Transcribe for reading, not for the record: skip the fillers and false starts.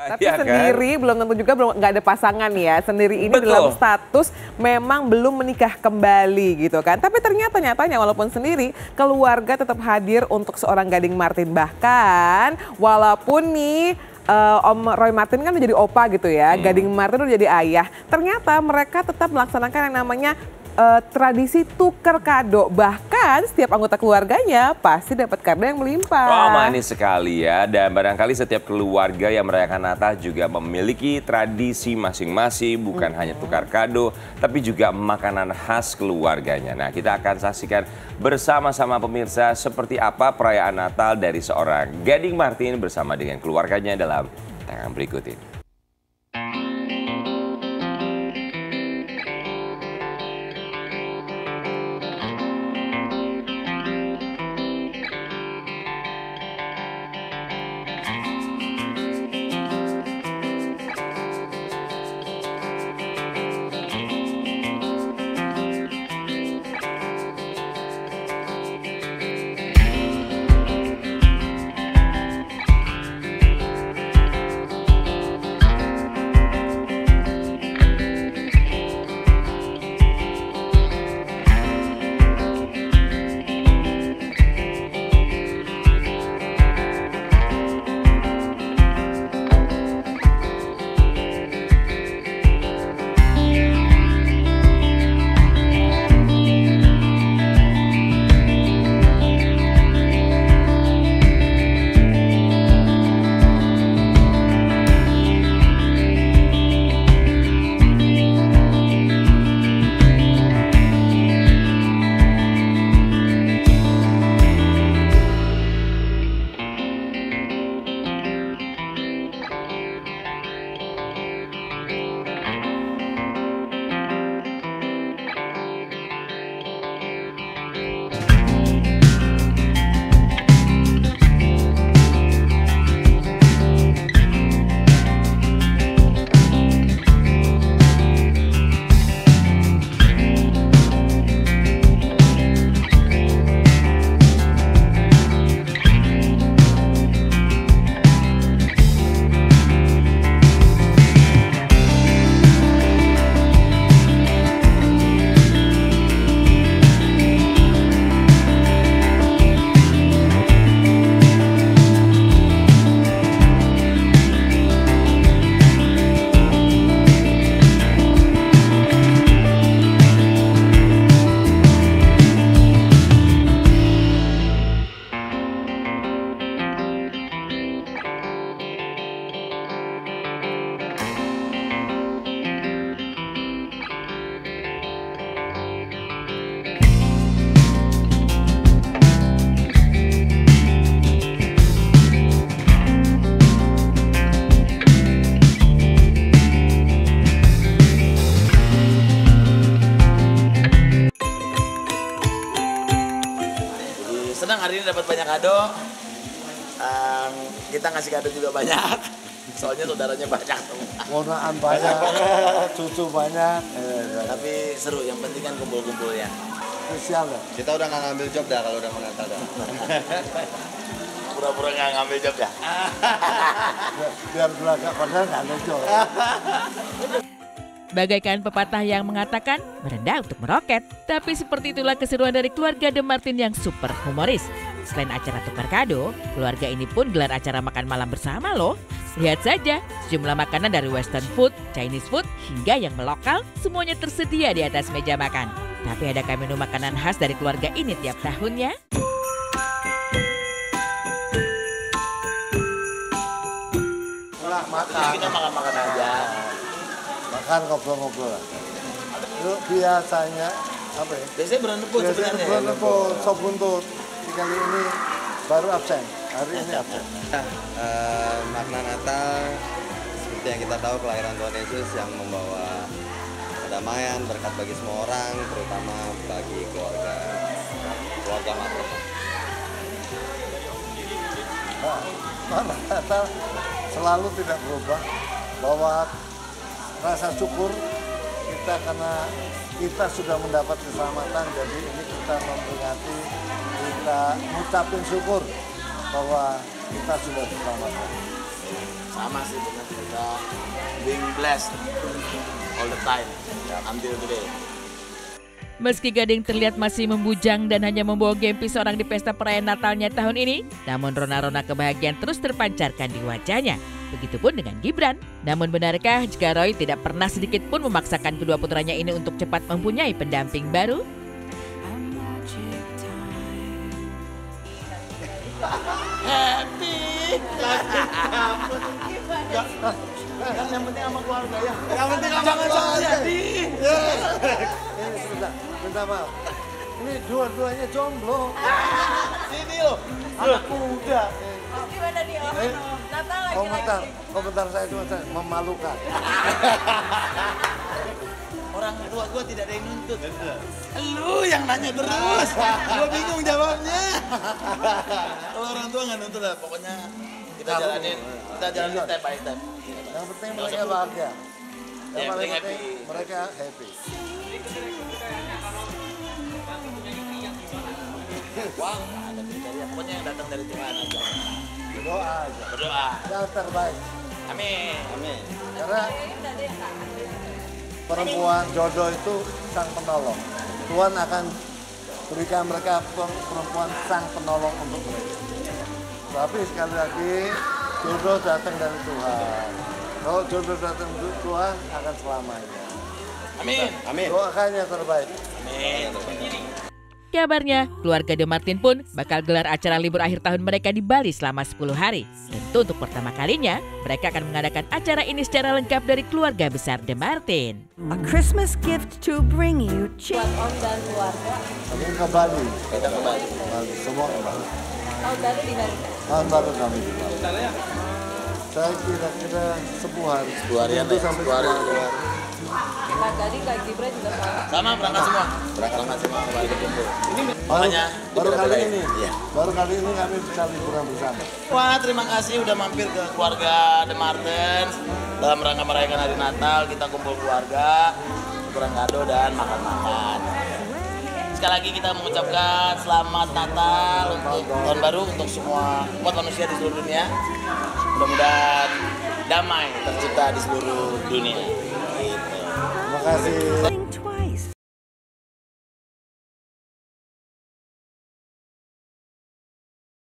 Tapi ya sendiri kan? belum tentu juga nggak ada pasangan ya. Sendiri ini Betul. dalam status memang belum menikah kembali gitu kan. Tapi ternyata nyatanya walaupun sendiri keluarga tetap hadir untuk seorang Gading Martin. Bahkan walaupun nih Om Roy Martin kan menjadi opa gitu ya. Gading Martin udah jadi ayah. Ternyata mereka tetap melaksanakan yang namanya tradisi tukar kado. Bahkan setiap anggota keluarganya pasti dapat kado yang melimpah. Oh, manis sekali ya. Dan barangkali setiap keluarga yang merayakan Natal juga memiliki tradisi masing-masing. Bukan hanya tukar kado, tapi juga makanan khas keluarganya. Nah, kita akan saksikan bersama-sama pemirsa seperti apa perayaan Natal dari seorang Gading Martin bersama dengan keluarganya dalam tayangan berikut ini. Senang hari ini dapat banyak kado. Kita ngasih kado juga banyak. Soalnya saudaranya banyak. Warnaan banyak, cucu banyak. Tapi seru, yang penting kan kumpul-kumpulnya. Spesial ya. Kita udah nggak ngambil job dah kalau udah mau Natal dah. Pura-pura nggak ngambil job ya. Biar belakang padahal nggak ada job. Bagaikan pepatah yang mengatakan merendah untuk meroket. Tapi seperti itulah keseruan dari keluarga De Martin yang super humoris. Selain acara tukar kado, keluarga ini pun gelar acara makan malam bersama loh. Lihat saja, sejumlah makanan dari western food, Chinese food, hingga yang melokal semuanya tersedia di atas meja makan. Tapi adakah menu makanan khas dari keluarga ini tiap tahunnya? Makan. Kita makan-makan aja. Makan ngobrol-ngobrol. Itu biasanya apa ya? Biasanya berendeput sebenarnya. Berendeput, sop buntut. Kali ini baru absen. Hari ini absen. Makna Natal seperti yang kita tahu, kelahiran Tuhan Yesus yang membawa kedamaian, berkat bagi semua orang, terutama bagi keluarga Martin. Makna Natal selalu tidak berubah, bahwa rasa syukur kita karena kita sudah mendapat keselamatan, jadi ini kita memperingati, kita mengucapkan syukur bahwa kita sudah diselamatkan. Sama sih benar, kita being blessed all the time until today. Meski Gading terlihat masih membujang dan hanya membawa Gempi seorang di pesta perayaan Natalnya tahun ini, namun rona-rona kebahagiaan terus terpancarkan di wajahnya. Begitupun dengan Gibran. Namun benarkah jika Roy tidak pernah sedikit pun memaksakan kedua putranya ini untuk cepat mempunyai pendamping baru? Happy! Kan yang penting sama keluarga ya. Yang penting sama keluarga. Ini sebentar, minta maaf. Ini dua-duanya jomblo. Sini loh, anak muda. Gimana nih Natal Komentar saya cuma memalukan. Orang tua gue tidak ada yang nuntut. Lu yang nanya terus. Gue bingung jawabnya. Kalau orang tua nggak nuntut lah, pokoknya kita jalanin step by step. Yang penting mereka bahagia. Yang Yang paling penting penting happy. mereka happy. Wah, ada kriteria. Pokoknya yang datang dari Tuhan aja. Berdoa aja. Berdoa. Yang terbaik. Amin. Amin. Karena perempuan jodoh itu sang penolong. Tuhan akan berikan mereka perempuan sang penolong untuk mereka. Tapi sekali lagi, jodoh datang dari Tuhan. Kalau jodoh datang dari Tuhan akan selamanya. Amin. Amin. Doakan yang terbaik. Amin. Kabarnya, keluarga De Martin pun bakal gelar acara libur akhir tahun mereka di Bali selama 10 hari. Tentu untuk pertama kalinya, mereka akan mengadakan acara ini secara lengkap dari keluarga besar De Martin. A Christmas gift to bring you cheer. buat Om dan keluarga. Kami ke Bali. Kita ke Bali. Bali. Semua ke Bali. Tahun baru di mana? Tahun baru kami di Bali. Saya kira-kira 10 hari. 2 harian Minggu deh. sampai 2 hari. 10 hari. Kak Gading, Kak Gibran juga sama. Sama berangkat semua. Berangkat semua ke Bali berkumpul. Makanya baru kita kali doain. ini. Iya. Baru kali ini kami bisa liburan bersama. Wah, terima kasih udah mampir ke keluarga De Martens. Dalam rangka merayakan hari Natal, kita kumpul keluarga, tukeran kado dan makan-makan. Sekali lagi kita mengucapkan selamat Natal untuk tahun baru untuk semua umat manusia di seluruh dunia. Mudah-mudahan damai tercipta di seluruh dunia. Gitu. Terima kasih.